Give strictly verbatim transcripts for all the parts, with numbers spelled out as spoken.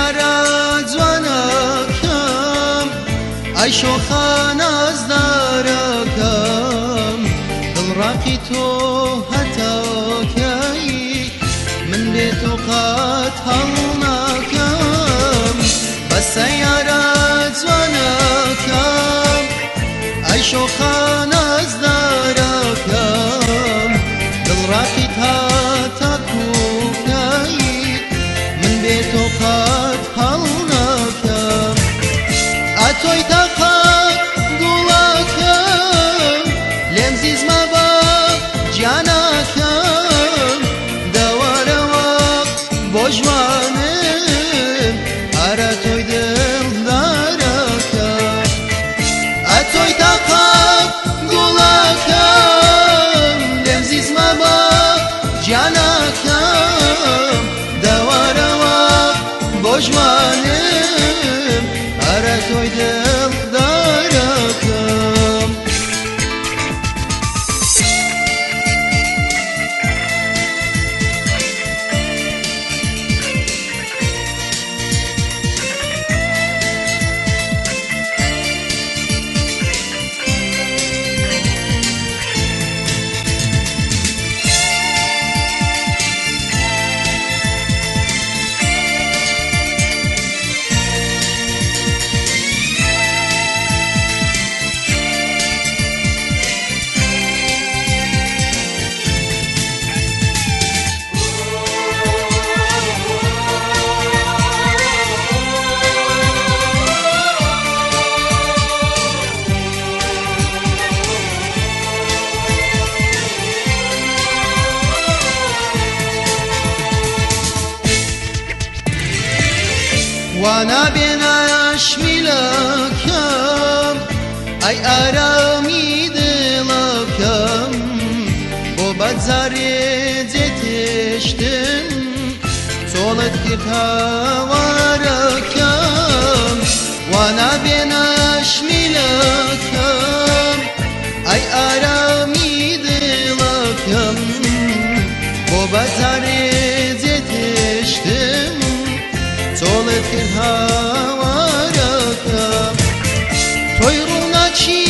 سیارە جوانەکەم ئەی شۆخە نازدارەکەم دڵڕاقی تۆ هەتاکەی من بێ تۆ قەت هەڵ ناکەم بە سیارە جوانەکەم ئەی شۆخە نازدارەکەم دڵڕاقی هەتاکوکەی من بێ تۆ قەت هەڵ ناکەم ئەتۆی تەقەت گوڵەکەم لێم زیزمە بە گیانەکەم دەوەرەوە بۆ ژوانم ئەرە تۆی دڵدارەکەم ئەتۆی تەقەت گوڵەکەم لێم زیزمە بە گیانەکەم دەوەرەوە بۆ ژوانم ئەرە تۆی دڵدارەکەم وانا بێناشمیلەکەم ئەی ئارامی دڵەکەم بۆ بەجارێ جێتێشتن چۆڵت کرد هاوارەکەم وانا بێناشمیلەکەم ئەی ئارامی دڵەکەم بۆ بەجارێ جێتێشتن چۆڵت کرد هاوارەکەم تۆی ڕووناچی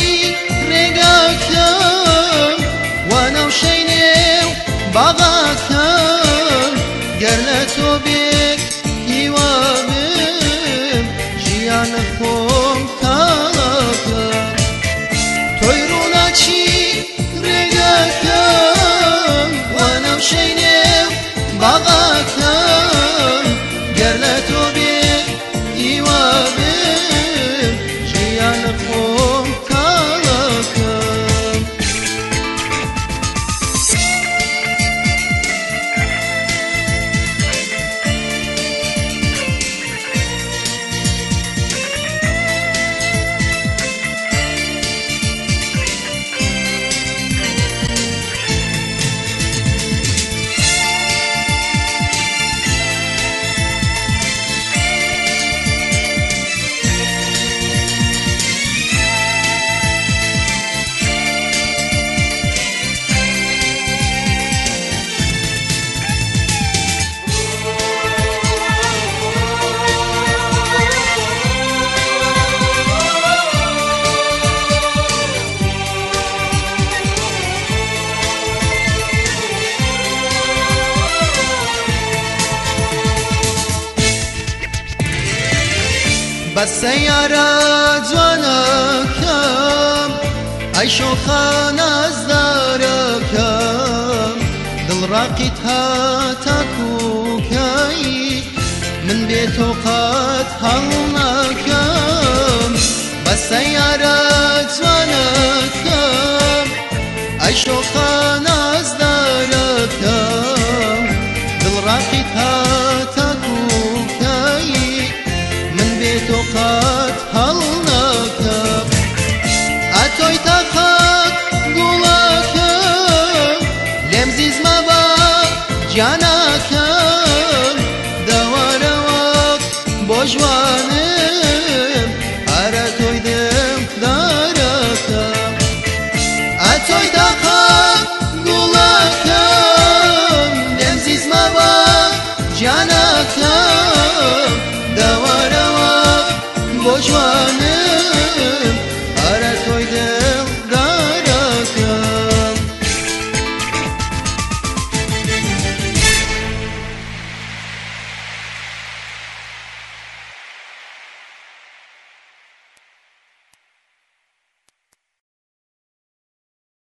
ڕێگاکەم وا نەوشەی نێو باغاکەم گەر لە تۆ بێک هیوا بم ژیانە خۆم تاڵەکەم تۆی ڕووناچی ڕێگاکەم وا نەوشەی نێو باغاکەم گەر لە تۆ بێک هیوا بم ژیانە خۆم تاڵەکەم بە سیارە جوانەکەم ئەی شۆخە نازدارەکەم دڵڕاقیت هەتاکوکەی من بێ تۆ قەت هەڵ ناکەم بە سیارە جوانەکەم ئەی شۆخە نازدارەکەم دڵڕاقیت هەتاکوکەی من بێ تۆ قەت هەڵ ناکەم ئەتۆی تەقەت گوڵەکەم لێم زیزمە بە گیانە